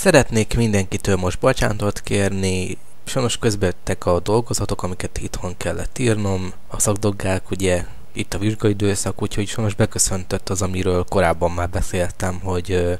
Szeretnék mindenkitől most bocsánatot kérni, sajnos közbejöttek a dolgozatok, amiket itthon kellett írnom, a szakdoggák, ugye, itt a vizsgaidőszak, úgyhogy sajnos beköszöntött az, amiről korábban már beszéltem, hogy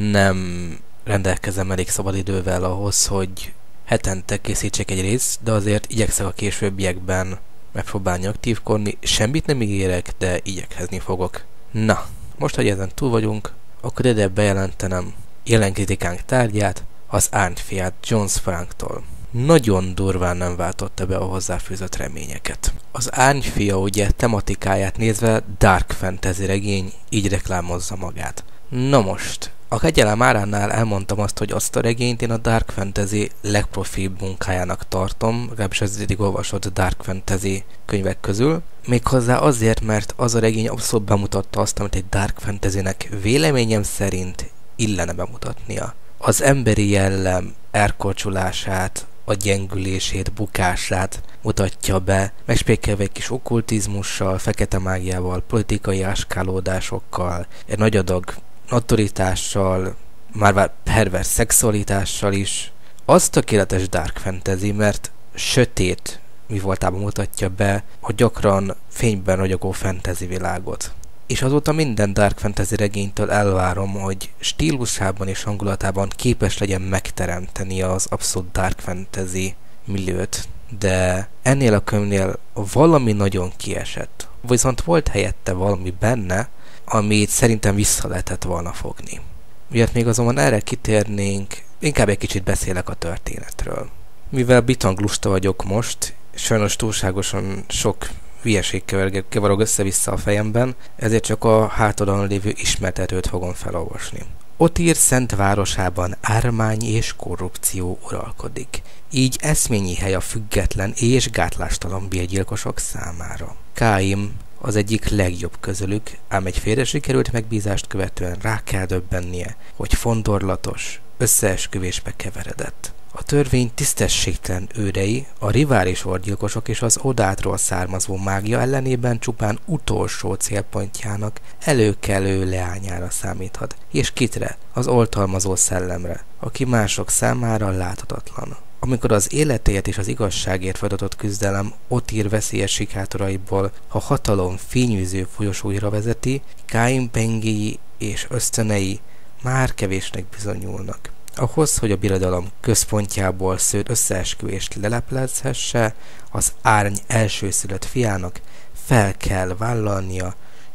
nem rendelkezem elég szabadidővel ahhoz, hogy hetente készítsek egy részt, de azért igyekszek a későbbiekben megpróbálni aktívkodni. Semmit nem ígérek, de igyekezni fogok. Na, most, hogy ezen túl vagyunk, akkor ide bejelentenem jelen kritikánk tárgyát, az Árnyfiát Jones Franktól. Nagyon durván nem váltotta be a hozzáfűzött reményeket. Az Árnyfia ugye tematikáját nézve dark fantasy regény, így reklámozza magát. Na most, a kegyelem áránál elmondtam azt, hogy azt a regényt én a dark fantasy legprofibb munkájának tartom, legalábbis az eddig olvasott dark fantasy könyvek közül. Méghozzá azért, mert az a regény abszolút bemutatta azt, amit egy dark fantasynek véleményem szerint illene bemutatnia. Az emberi jellem elkorcsolását, a gyengülését, bukását mutatja be, megspékelve egy kis okkultizmussal, fekete mágiával, politikai áskálódásokkal, egy nagy adag autoritással, már pervers szexualitással is. Az tökéletes dark fantasy, mert sötét mi voltában mutatja be, hogy gyakran fényben ragyogó fantasy világot. És azóta minden dark fantasy regénytől elvárom, hogy stílusában és hangulatában képes legyen megteremteni az abszolút dark fantasy milliót, de ennél a könyvnél valami nagyon kiesett. Viszont volt helyette valami benne, amit szerintem vissza lehetett volna fogni. Miatt még azonban erre kitérnénk, inkább egy kicsit beszélek a történetről. Mivel bitang lusta vagyok most, sajnos túlságosan sok hülyeség kevarog össze-vissza a fejemben, ezért csak a hátoldalon lévő ismertetőt fogom felolvasni. Otír szent városában ármány és korrupció uralkodik. Így eszményi hely a független és gátlástalan bérgyilkosok számára. Káim az egyik legjobb közülük, ám egy félre sikerült megbízást követően rá kell döbbennie, hogy fondorlatos, összeesküvésbe keveredett. A törvény tisztességtelen őrei, a rivális orgyilkosok és az odátról származó mágia ellenében csupán utolsó célpontjának előkelő leányára számíthat, és kitre, az oltalmazó szellemre, aki mások számára láthatatlan. Amikor az életéért és az igazságért folytatott küzdelem Otír veszélyes sikátoraiból a hatalom fényűző folyosóira vezeti, Káim pengéi és ösztönei már kevésnek bizonyulnak. Ahhoz, hogy a birodalom központjából szőtt összeesküvést leleplezhesse, az árny elsőszülött fiának fel kell vállalnia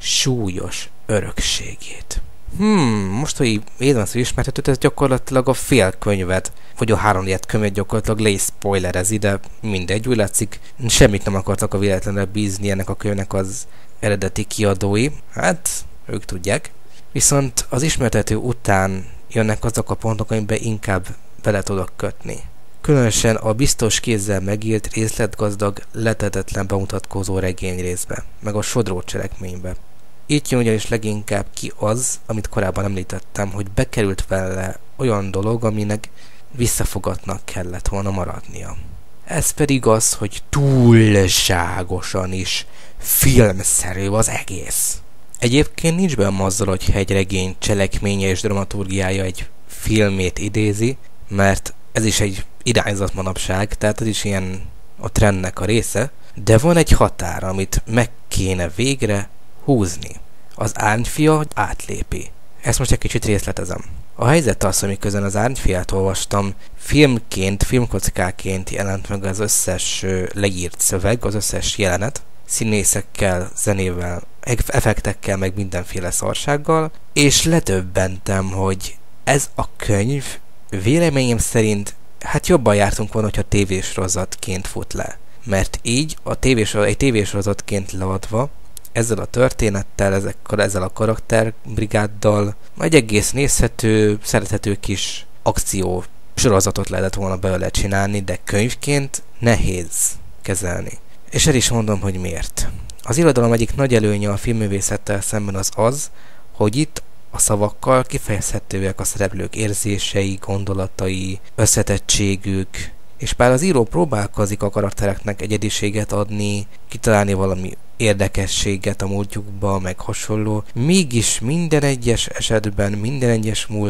súlyos örökségét. Most, hogy érzem ezt, hogy ismertetőt, ez gyakorlatilag a fél könyvet, vagy a 3 könyvet gyakorlatilag le is spoilerezi, de mindegy, úgy látszik, semmit nem akartak a véletlenre bízni ennek a könyvnek az eredeti kiadói. Hát, ők tudják. Viszont az ismertető után jönnek azok a pontok, amiben inkább bele tudok kötni. Különösen a biztos kézzel megírt, részletgazdag, lehetetlen bemutatkozó regényrészbe, meg a sodró cselekménybe. Itt jön ugyanis leginkább ki az, amit korábban említettem, hogy bekerült vele olyan dolog, aminek visszafogatnak kellett volna maradnia. Ez pedig az, hogy túlságosan is filmszerű az egész. Egyébként nincs benne azzal, hogy egy regény cselekménye és dramaturgiája egy filmét idézi, mert ez is egy irányzat manapság, tehát ez is ilyen a trendnek a része, de van egy határ, amit meg kéne végre húzni. Az Árnyfia átlépi. Ezt most egy kicsit részletezem. A helyzet az, miközben az Árnyfiát olvastam, filmként, filmkockáként jelent meg az összes leírt szöveg, az összes jelenet, színészekkel, zenével, effektekkel, meg mindenféle szarsággal, és ledöbbentem, hogy ez a könyv véleményem szerint hát jobban jártunk volna, hogyha tévésorozatként fut le. Mert így egy tévésorozatként leadva, ezzel a történettel, ezzel a karakterbrigáddal egy egész nézhető, szerethető kis akció sorozatot lehetett volna belőle csinálni, de könyvként nehéz kezelni. És el is mondom, hogy miért. Az irodalom egyik nagy előnye a filmművészettel szemben az, hogy itt a szavakkal kifejezhetőek a szereplők érzései, gondolatai, összetettségük, és bár az író próbálkozik a karaktereknek egyediséget adni, kitalálni valami érdekességet a múltjukba, meg hasonló, mégis minden egyes esetben, minden egyes múlt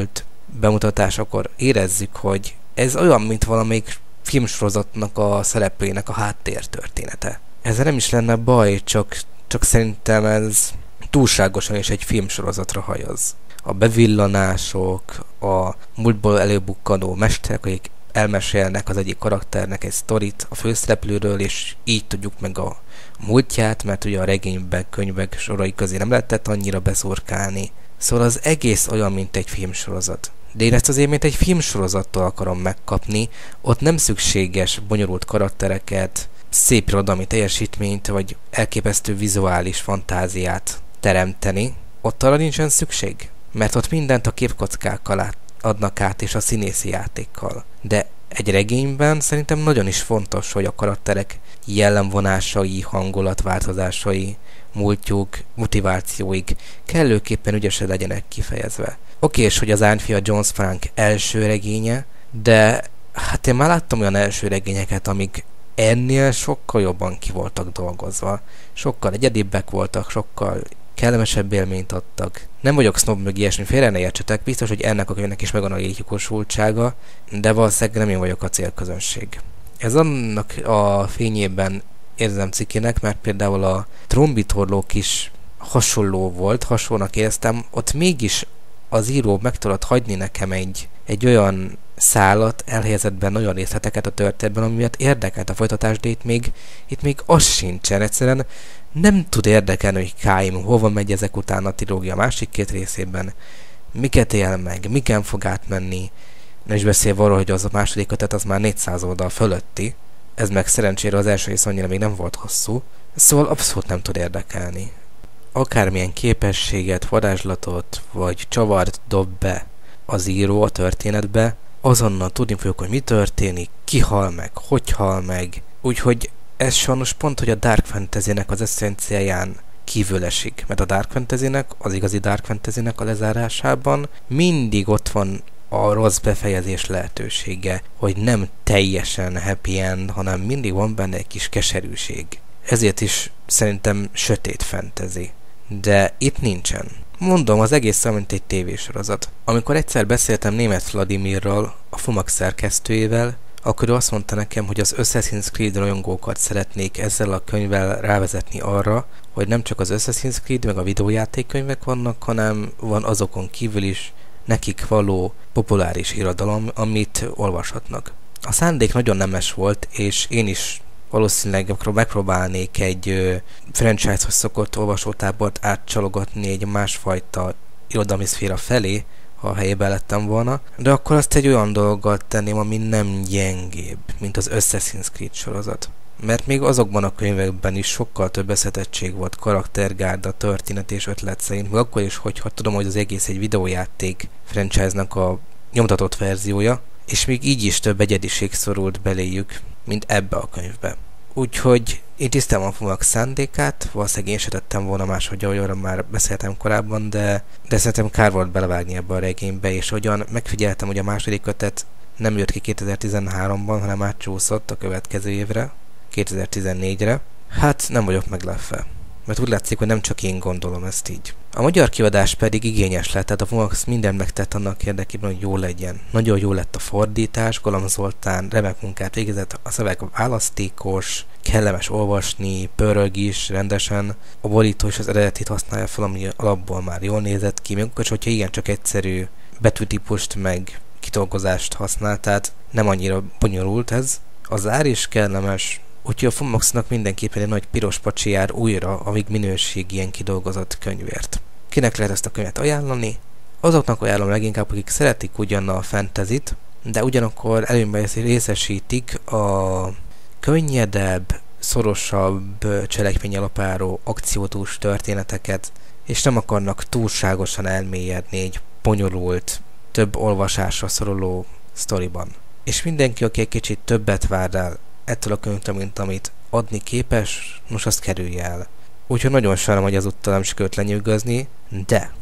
bemutatásakor érezzük, hogy ez olyan, mint valamelyik filmsorozatnak a szereplőinek a háttértörténete. Ezzel nem is lenne baj, csak szerintem ez túlságosan is egy filmsorozatra hajaz. A bevillanások, a múltból előbukkanó mesterek, akik elmesélnek az egyik karakternek egy sztorit a főszereplőről, és így tudjuk meg a múltját, mert ugye a regényben, könyvek sorai közé nem lehetett annyira beszorkálni. Szóval az egész olyan, mint egy filmsorozat. De én ezt azért, mint egy filmsorozattól akarom megkapni, ott nem szükséges bonyolult karaktereket, szép irodalmi teljesítményt, vagy elképesztő vizuális fantáziát teremteni. Ott arra nincsen szükség, mert ott mindent a képkockákkal adnak át, és a színészi játékkal. De egy regényben szerintem nagyon is fontos, hogy a karakterek jellemvonásai, hangulatváltozásai, múltjuk, motivációik kellőképpen ügyesen legyenek kifejezve. Oké, és hogy az Árnyfia Jones Frank első regénye, de hát én már láttam olyan első regényeket, amik ennél sokkal jobban ki voltak dolgozva. Sokkal egyedibbek voltak, sokkal kellemesebb élményt adtak. Nem vagyok sznob mög ilyesmi, félre ne értsetek, biztos, hogy ennek a könyvnek is megvan a létjogosultsága, de valószínűleg nem én vagyok a célközönség. Ez annak a fényében érzem cikének, mert például a Trombitorlók is hasonló volt, hasonlónak éreztem, ott mégis az író meg tudott hagyni nekem egy olyan szálat, elhelyezett benne olyan részleteket a történetben, ami miatt érdekelt a folytatás, de itt még az sincsen. Egyszerűen nem tud érdekelni, hogy Káim hova megy ezek után a trilógia másik két részében, miket él meg, miken fog átmenni, nem is beszélve arról, hogy az a második kötet az már 400 oldal fölötti, ez meg szerencsére az első rész annyira még nem volt hosszú, szóval abszolút nem tud érdekelni. Akármilyen képességet, varázslatot vagy csavart dob be az író a történetbe, azonnal tudni fogjuk, hogy mi történik, ki hal meg, hogy hal meg. Úgyhogy ez sajnos pont, hogy a Dark Fantasy-nek az eszenciáján kívül esik. Mert a Dark Fantasy-nek, az igazi Dark Fantasy-nek a lezárásában mindig ott van a rossz befejezés lehetősége, hogy nem teljesen happy end, hanem mindig van benne egy kis keserűség. Ezért is szerintem sötét fantasy. De itt nincsen. Mondom, az egész olyan, mint egy tévésorozat. Amikor egyszer beszéltem Németh Vladimirral, a FUMAX szerkesztőjével, akkor ő azt mondta nekem, hogy az Assassin's Creed rajongókat szeretnék ezzel a könyvvel rávezetni arra, hogy nem csak az Assassin's Creed meg a videójátékkönyvek vannak, hanem van azokon kívül is nekik való populáris irodalom, amit olvashatnak. A szándék nagyon nemes volt, és én is valószínűleg megpróbálnék egy franchise-hoz szokott olvasótábort átcsalogatni egy másfajta irodalmi szféra felé, ha a helyében lettem volna, de akkor azt egy olyan dologgal tenném, ami nem gyengébb, mint az Assassin's Creed sorozat. Mert még azokban a könyvekben is sokkal több összetettség volt, karaktergárda, történet és ötlet szerint, még akkor is, hogyha tudom, hogy az egész egy videójáték franchise-nak a nyomtatott verziója, és még így is több egyediség szorult beléjük, mint ebbe a könyvbe. Úgyhogy én tisztelem a FUMAX szándékát, valószínűleg én se tettem volna máshogy, ahogy arra már beszéltem korábban, de szerintem kár volt belevágni ebbe a regénybe, és hogyan megfigyeltem, hogy a második kötet nem jött ki 2013-ban, hanem átcsúszott a következő évre, 2014-re. Hát nem vagyok meglepve, mert úgy látszik, hogy nem csak én gondolom ezt így. A magyar kiadás pedig igényes lett, tehát a FUMAX mindent megtett annak érdekében, hogy jó legyen. Nagyon jó lett a fordítás, Galam Zoltán remek munkát végezett, a szöveg választékos, kellemes olvasni, pörög is rendesen, a borító is az eredetit használja fel, ami alapból már jól nézett ki, még akkor, hogyha igen, csak egyszerű betűtípust meg kitolgozást használ, tehát nem annyira bonyolult ez. Az ár is kellemes, úgyhogy a FUMAX-nak mindenképpen egy nagy piros pacsi jár újra a még minőségien kidolgozott könyvért. Kinek lehet ezt a könyvet ajánlani? Azoknak ajánlom leginkább, akik szeretik ugyan a fantasyt, de ugyanakkor előnyben részesítik a könnyedebb, szorosabb cselekményalapáró akciódús történeteket, és nem akarnak túlságosan elmélyedni egy bonyolult, több olvasásra szoruló sztoriban. És mindenki, aki egy kicsit többet vár el ettől a könyvtől, mint amit adni képes, most azt kerülje el. Úgyhogy nagyon sajnálom, hogy ezúttal nem sikerült lenyűgözni, de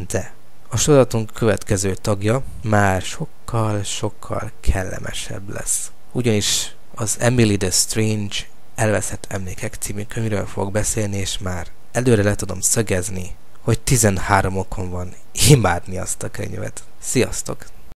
a sorozatunk következő tagja már sokkal kellemesebb lesz. Ugyanis az Emily the Strange Elveszett emlékek című könyvről fogok beszélni, és már előre le tudom szögezni, hogy 13 okom van imádni azt a könyvet. Sziasztok!